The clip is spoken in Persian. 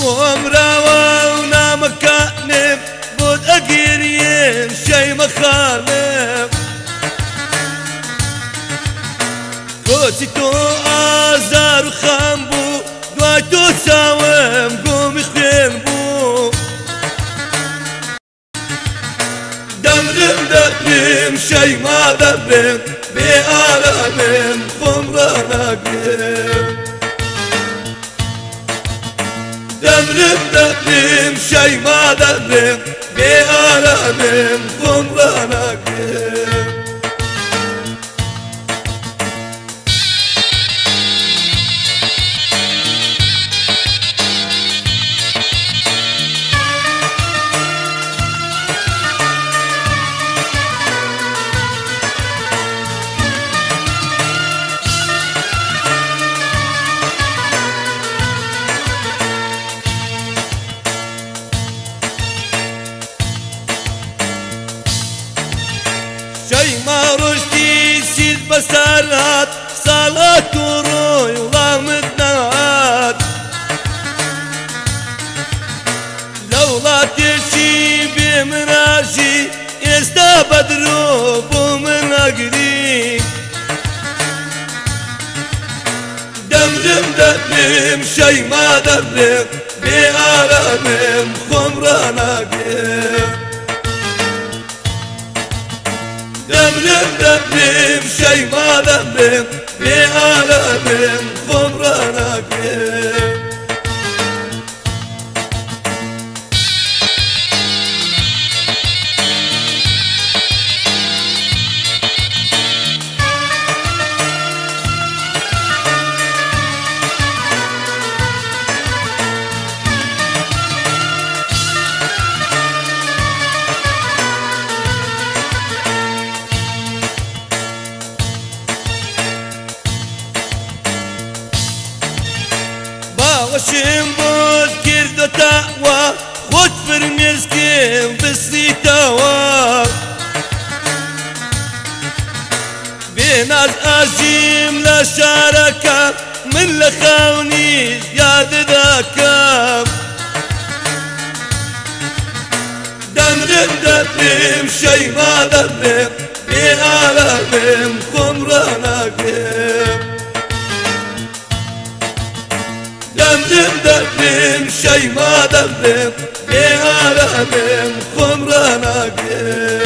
ومراوة ونامكانب بود أقيرين شي مخالف كوتي تو آزار وخامبو دوای تو چاوم قومي خوين بو دمرم دبرم شي ما دبرم بآلامم خمراناقرم دمرم دبرم شي ما دبرم بآلامم خمراناقرم شي ما رشتي سيد بسالات صلاة وروي وضامتنات لولا تشي بمناجي يستبدروا بومن أقري دمرم دبرم شي ما دبرم بآلامم خمراناقرم دمرم دبرم شي ما دبرم بآلامم خمراناقرم وشم بود کرد و تقوا خود فرمزکم بسی توا بین از عجیم لشارکم من لخونی یاد دکم دمرم دبرم شي ما دبرم بآلامم خمراناقرم دمرم دبرم شي ما دبرم بآلامم خمراناقرم